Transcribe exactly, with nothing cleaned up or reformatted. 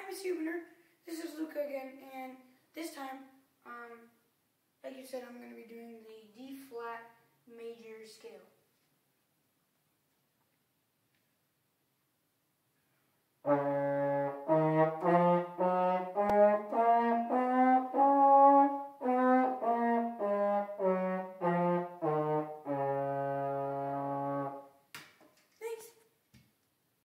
Mister Huebner. This is Luca again, and this time, um, like you said, I'm going to be doing the